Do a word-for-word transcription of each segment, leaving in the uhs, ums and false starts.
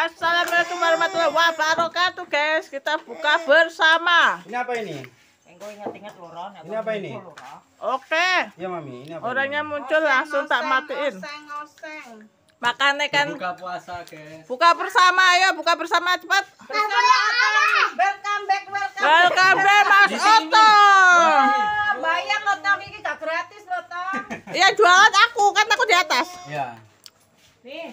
Assalamualaikum warahmatullahi wabarakatuh, guys. Kita buka bersama. Ini apa ini? Ini apa ini? Oke. Ya mami, ini apa? Orangnya muncul langsung tak matiin. Makannya kan. Buka puasa, guys. Buka bersama, ayo buka bersama cepat. Welcome back, welcome. Welcome back, Mas Oto. Bayar lo tong ini gak gratis lo tong. Iya jualan aku kan aku di atas. Ya. Nih.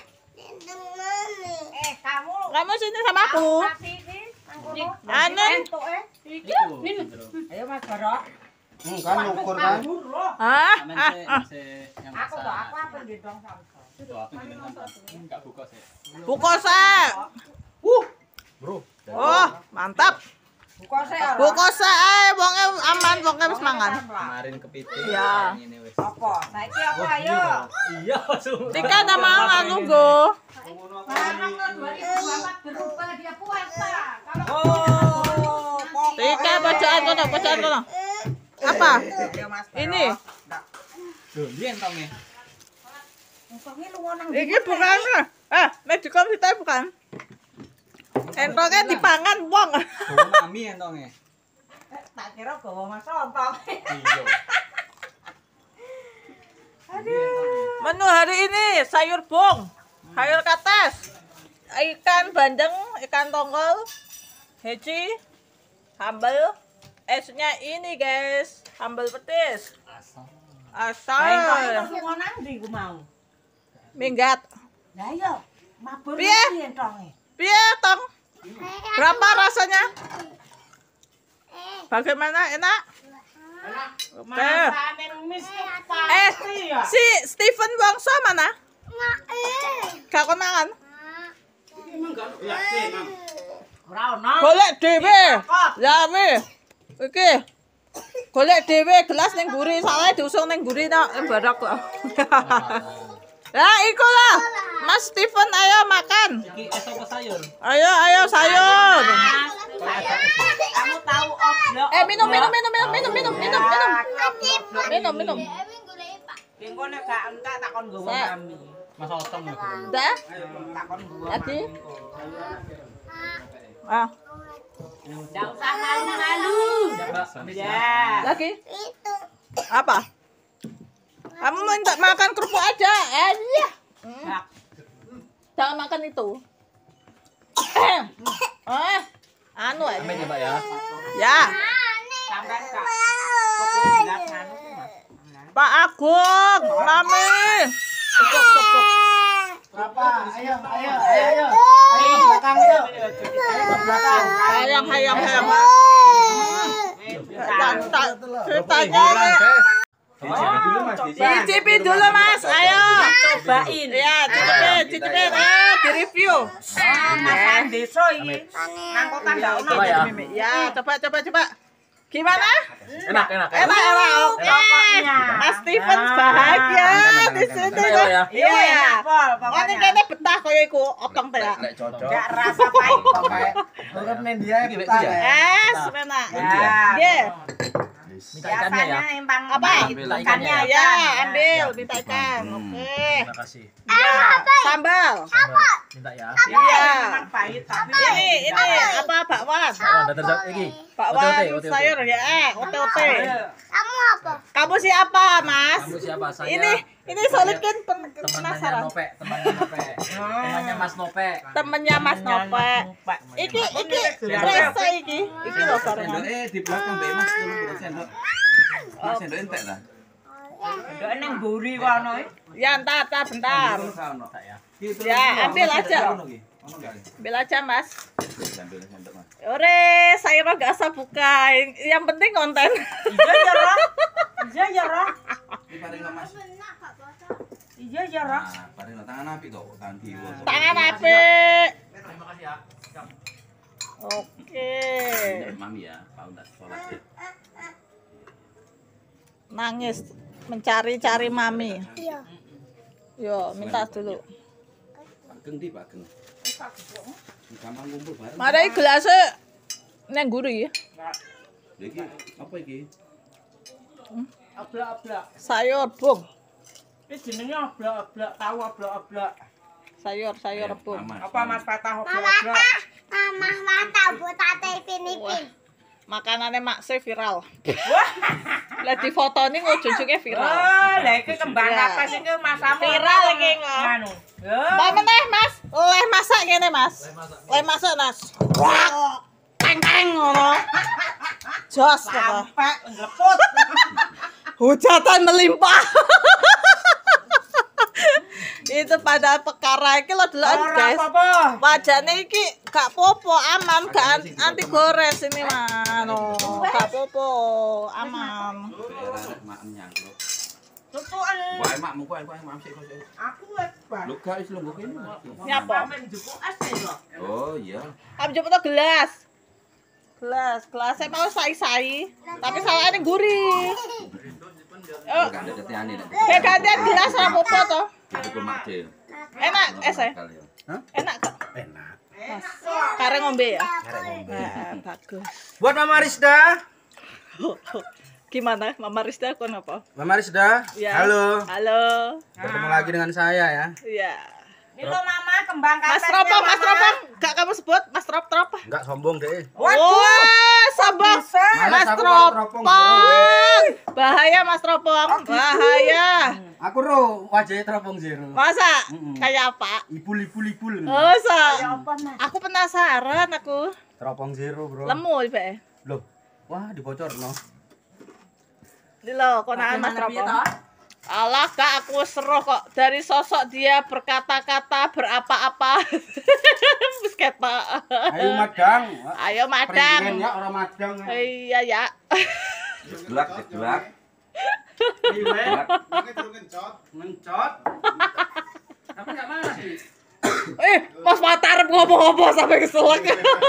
Eh kamu. Kamu sini sama aku. Kasih ini. Anen. Iki. Ayo Mas Barok. Hmm, kan ukur kan? Ah, Amen ah, sih, ah. sih yang Aku masak. tuh aku apa di dong sama. Tuh, aku di dalam masak. Enggak buka sih. Buka sek. Uh. Bro. Oh, mantap. Buka saya. Buka sek ae wonge aman, wonge wis mangan. Kemarin kepiting. Iya. Ini wis. Apa? Saiki apa ayo? Iya, langsung. Tika ada mangan nunggu. Karena dua ribu dua puluh empat berubah dia puasa. Kalau Oh, Tika bacaan kono, bacaan kono. Apa? ya Mas Barok. Ini. Loh, dia entongnya. Untungnya lu ngonang. Iki bukan. Ah, nek dikom kita bukan. Entoknya dipangan wong. Bawa mami entongnya. Eh, tak kira bawa Mas Ontong. Iya. Menu hari ini sayur bung, sayur kates, ikan bandeng, ikan tongkol, heci, sambal, esnya ini guys, sambal petis, Asam. asal, Lu ngonang ndi ku mau? minggat. Lah iya, mabur Piye? piye entonge? Piye tong? Berapa rasanya? Bagaimana enak? Oke. Masane mis Eh, pasti ya. si Steven Wongso mana? Gak konangan. Ora ono. Golek dhewe. Ya weh. Iki. Golek dhewe gelas ning mburi, soalnya diusung ning mburi tok ning barok kok. Lah iku lah. Mas Steven ayo makan. Iki es apa sayur? Ayo ayo sayur. Kamu tahu oblok. Eh minum minum minum minum minum minum minum minum. Minum minum. Engko nek gak entek takon nggowo Sek. mami. Mas Otong ya. Dah. Takon nggowo. Lagi. Ah, Enggak usah malu-malu. Ya. lagi. Apa? Kamu minta makan kerupuk aja. Eh, iya. Enggak. Jangan makan itu. Eh, eh, anu aja. Amin ya, Pak ya. Ya, Sampean gak kok gelas anu ku, Mas. Pak Agung, Mami. Cukup, cukup. Berapa? Ayo, ayo, ayo, ayo. Ayo ke belakang yuk. Ayo ke belakang. Hayang, hayang, hayang. Dan tak ceritanya nih. Dicicipi dulu Mas, dicicipi. Cicipin dulu Mas, ayo. Cobain. Ya, cicipin, cicipin. Eh, di review. Masakan desa iki. Nang kota ndak ono. Coba ya. Ya, coba, coba, coba. Gimana? Enak, enak. Enak, enak. Oke. Pokoknya. Mas Steven bahagia di sini. Enak ya. Iya. Pol, Oh, ini pokoknya. kayaknya betah kaya iku otong teh ya. Lek cocok. Gak rasa pahit Pakai turun nih dia Iki, kita Iki, ya. Es, enak. Ya. Nggih. Minta ikannya ya. Biasanya empang Apa? Ambil ikannya. Ya, ambil minta ikan. Oke. Terima kasih. Ya, sambal. Minta ya. Iya. Memang pahit tapi Ini, ini apa bakwan? Oh, udah terjadi iki. Bakwan Ote, ote, ote. sayur ya, eh, ote-ote. Kamu apa? Kamu siapa, Mas? Kamu siapa? Saya. Ini, ini solid kan pen- temannya penasaran. Nope, temannya Nope. Temannya Mas Nope. Temennya Mas Nope. Iki, iki, rasa iki. Iki loh barengan. Eh di belakang Mbak Mas tolong buat sendok. Mas sendok entek ta? Ndok neng mburi kono iki. Ya, entar, entar, bentar. Ono. Ya, ambil aja. Ono ki. Ono enggak? Ambil aja, Mas. Ambil sendok Mas. Ore, saya gak usah buka. Yang penting konten. Iya ya, Roh. Iya ya, Roh. Iki paring Mas. Iya ya, Roh. Nah, paring tangan apik to, tangan kiwa. Tangan apik. Terima kasih ya. Oke. Mami ya, Pak Untas sholat ya. Nangis mencari-cari mami. Iya. Yo, minta dulu. Pak Geng di Pak Geng. Gampang ngumpul bareng. Mari gelasnya neng guri. Lha iki apa iki? Ablak-ablak. Sayur bung. Iki jenenge ablak-ablak, tahu ablak-ablak. Sayur, sayur Ayo, rebung. Mama. Apa Mas Fatah Mama goblok? tak, mama mata buat tate pinipin. Makanannya mak saya viral. Lah di foto ini ngujung-ujungnya viral. Oh, lah iki kembang Ya. apa sih ke masamu? Viral iki kok. Anu. Yo. Mbak meneh Mas, leh masak gini Mas. Leh masak Mas. Teng teng ngono. Jos pokoknya. Sampai ngleput. Hujatan melimpah. Itu pada perkara iki lo delok Ora guys. apa-apa. Wajane iki gak popo, aman, gak an- anti gores ini mah. No, gak popo, aman. Mak nyangkruk. Tutukan. Wae mak muku wae mak sik kok. Aku wis, Pak. Lu gak wis lungguh kene. Nyapa? Men jupuk es ya. Oh iya. Am jupuk to gelas. Gelas, gelasnya mau sai-sai, tapi salahnya gurih. Oh, Gak ada ketiane nek. kayak gantian gelas apa apa toh? Dipukul mak Cil. Enak es ya? Hah? Enak kok. Enak. Mas, karena ngombe ya? Eh, bagus. Buat Mama Rizda. Gimana, Mama Rizda kon apa? Mama Rizda. Ya. Halo. Halo. Bertemu lagi dengan saya ya. Iya. Ini lo mama kembang Mas kasetnya, Tropong, Mas Mama. Tropong, gak kamu sebut Mas Trop Trop. Enggak sombong deh. Wah, sombong. Males Mas aku kalau Tropong. teropong. Bahaya Mas Tropong. Bahaya. Aku ro wajahnya teropong zero. Masa Mm-mm. kayak apa? Ipul ipul ipul. Oh, so. Aku penasaran aku. Teropong zero, Bro. Lemu be. Loh. Wah, dibocor no. Ini loh, konaan Mas Tropong. Alah kak, aku seru kok dari sosok dia berkata-kata berapa-apa. Busketa. Ayo madang. Ayo Presiden madang. ya orang madang. Iya ya. Gelak, gelak. Iya. Gelak. Mencot. Tapi enggak mana sih? Eh, Mas Matar ngopo-ngopo sampai keselak.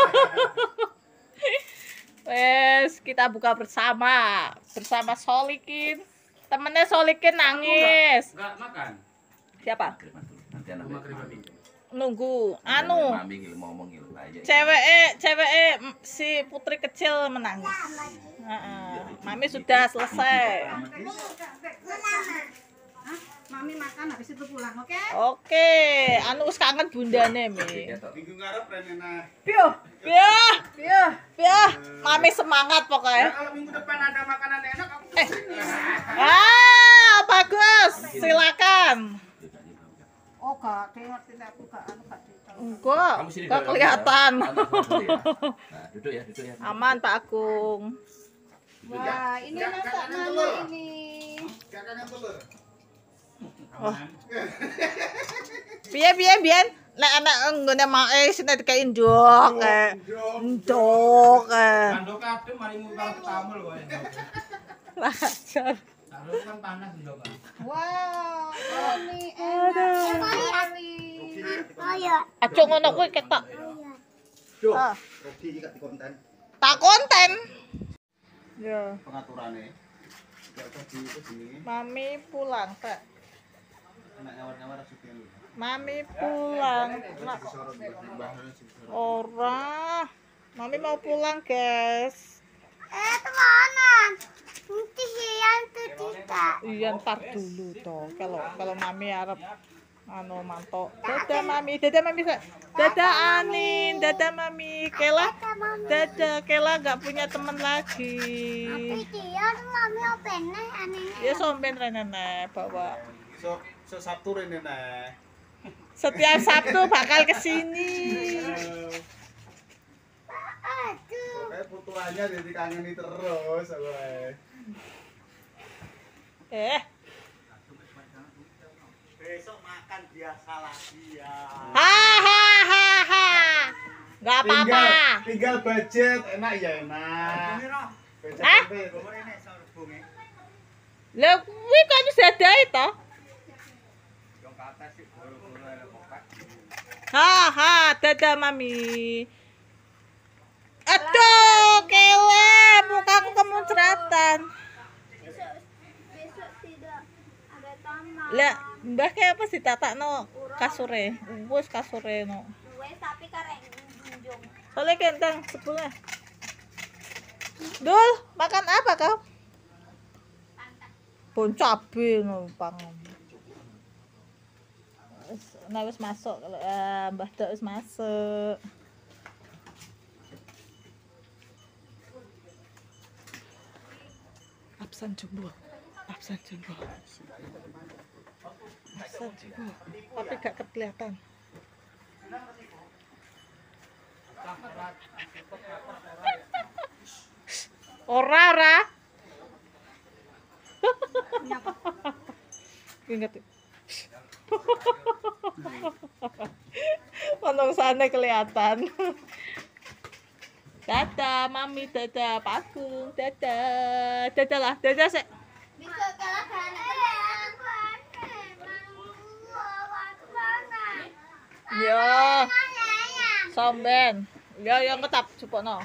Wes, kita buka bersama bersama Solikin. Temennya Solikin nangis. Enggak makan. Siapa? Nanti anak Nunggu. Anu, Mami ngil ngomong ngil aja. cewek cewek si putri kecil menangis. Heeh. Mami sudah selesai. Mami makan habis itu pulang, oke? Oke, anu wis kangen bundane Mi. Minggu ngarep renena. Piye? Piye? Piye? Piye? Mami semangat pokoknya. Kalau minggu depan ada makanan enak aku Eh. Ah, bagus. Silakan. Oh, gak, tengok tidak aku gak anu gak ditahu. Enggak, Kamu sini enggak dulu, kelihatan. ya. Nah, duduk ya, duduk ya. Aman Pak Agung. Wah, ini masak mana ini? Piye piye biyen nek anak nggone mae sine dikei ndok eh. Ndok eh. Kandok kadem mari mu karo ketamul kowe. Lajar. Harus kan panas ndok. Wow, ini enak sekali. Oh ya. Acung ngono kuwi ketok. Duh, Ah, Rogi iki gak dikonten. tak konten. Ya, Pengaturane. Gak usah di itu jenenge. Mami pulang, Pak. Enak nyawar-nyawar asupen. Mami pulang. Nak, ora. Mami mau pulang, guys. Eh teman, nanti siang tuh tidak. Iya, ntar dulu toh. Kalau kalau Mami arep anu mantok. Dadah Mami, dadah Mami. Dadah Anin, dadah Mami. Kela, dadah Kela nggak punya teman lagi. Tapi dia tuh mami apa nih anehnya? Ya somben renene bawa. So, so Sabtu rene nah. Setiap Sabtu bakal kesini. Aduh. Kayak putulannya jadi kangeni terus kowe. Eh, Besok makan biasa lagi ya. hahaha. Nggak apa-apa. Tinggal, tinggal budget, enak ya enak. Budget Hah? sampai pokoknya enak sarbunge. Lah kuwi kan wis dadae to. Yang ke atas sih goro-goro ada kopak. Haha, dadah Mami. Aduh, Kela, mukaku kemuncratan. Besok besok tidak ada taman. Lah, Mbah kayak apa sih tatakno kasure? Wis kasure no. Wes tapi karek junjung. Soalnya kentang sepuluh. Dul, makan apa kau? Bon cabe no pangan. Wis- Nah wis masuk kalau eh, Mbah Dok wis masuk. Absen jumbo. Absen jumbo. Absen jumbo. Tapi gak kelihatan. Ora ora. Ingat. Onong sana kelihatan. Dadah, mami, dadah, Pak Agung, dadah, dadah lah, dadah sih. Bisa kalah kan? Yo, somben, yo yang ketap, cepokno.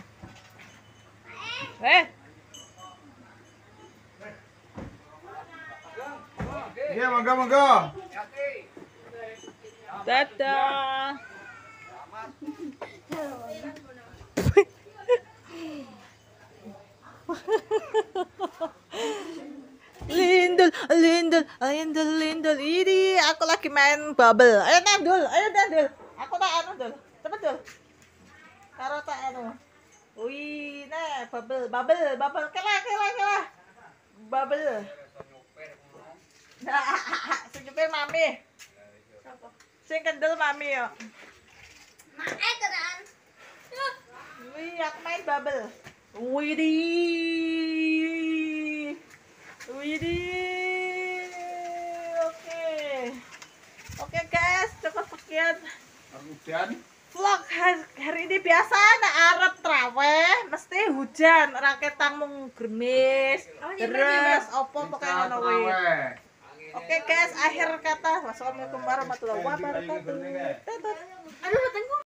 Eh, Iya, monggo monggo. dadah. Lindul, lindul, lindul, lindul. Ini aku lagi main bubble. Ayo Nandul, ayo Nandul. Aku tak anu dul. Cepet dul. Karo tak anu. Wih, nah bubble, bubble, bubble. Kela, kela, kela. Bubble. Sing nyupe mami. Sing kendel mami yo. Mak eh tenan. Wih, aku main bubble. Widih. Widih. Oke. Oke guys, cukup sekian Hujan. vlog hari, hari ini. Biasa anak Arab traweh mesti hujan, rakyat mung gerimis. Terus opo pokoknya ngono kuwi. Oke guys, akhir kata wassalamualaikum warahmatullahi wabarakatuh. Dadah.